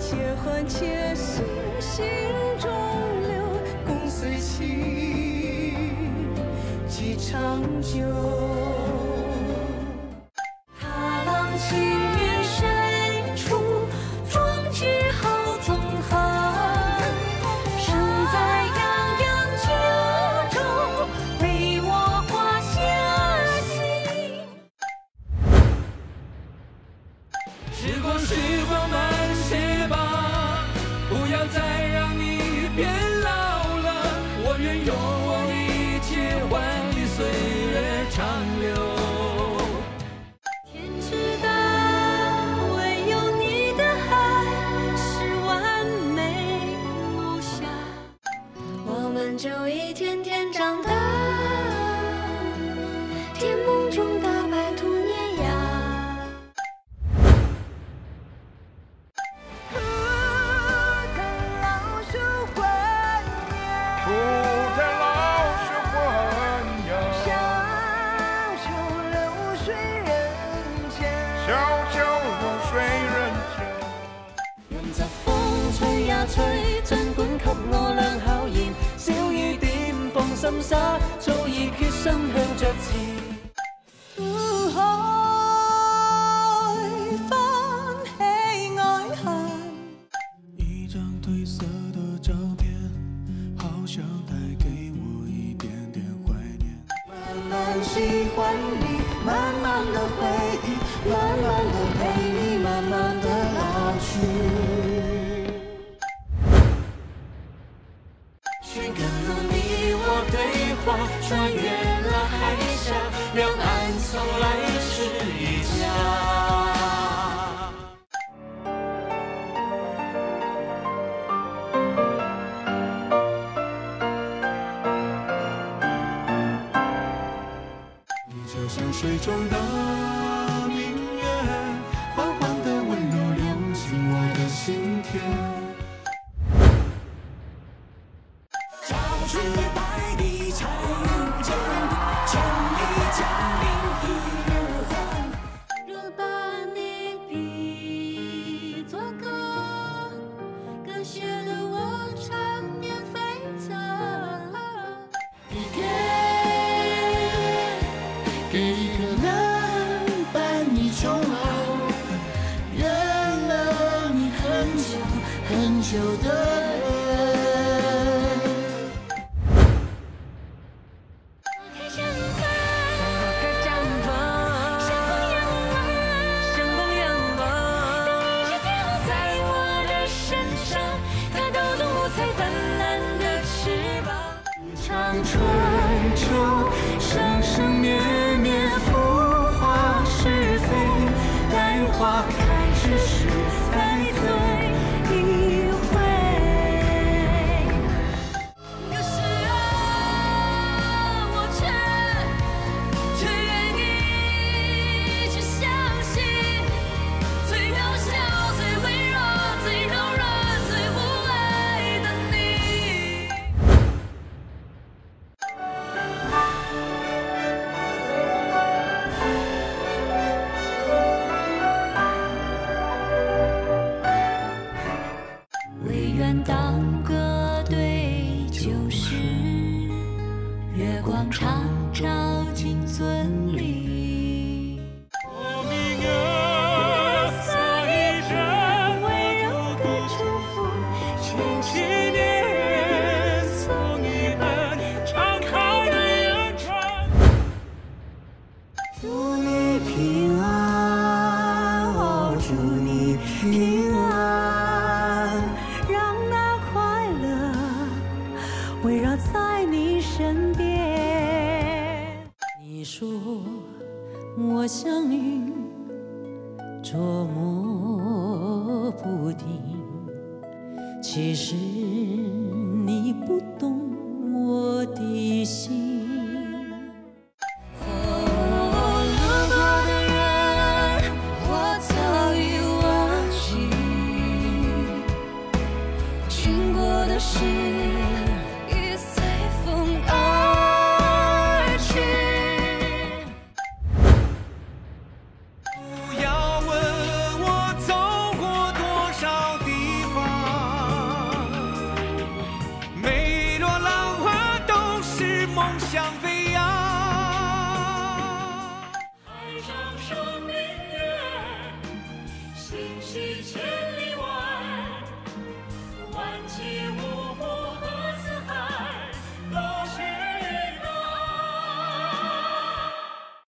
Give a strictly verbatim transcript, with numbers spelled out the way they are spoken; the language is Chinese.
且欢且喜，心中留，共随情，几长久。踏浪青云深处，壮志豪纵横。生在泱泱九州，为我画下心。 时光，时光慢些吧，不要再让你变老了。我愿用我一切换你岁月长流。 天知道，唯有你的爱是完美无瑕。我们就一天天长大，甜梦中大白兔碾压。吹，尽管给我亮考验，小雨點放心灑，早已決心向着前。苦海翻起愛恨， 一張褪色的照片，好像帶給我一點點懷念。 慢慢喜歡你，慢慢的回憶，慢慢的陪你，慢慢的老去。穿越了海峡，两岸从来是一家。 你就像水中的明月，缓缓的温柔流进我的心田。 朝去百里长。千里江陵一日还，若把你比作歌，歌写的我缠绵悱恻。你给给一个人伴你终老，原了你很久很久的。春秋生生灭灭，浮华是非，待花开之时再醉一回。可是啊，我却却愿意去相信，最渺小、最微弱、最柔软、最无爱的你。当歌对旧时，月光常照进尊里。 我明月洒一针， 温柔的祝福， 千禧年送一本敞开的眼窗。 祝你平安，哦，祝你平安。围绕在你身边，你说我像云，捉摸不定，其实你不懂我的心。是已随风而去。 不要问我走过多少地一切。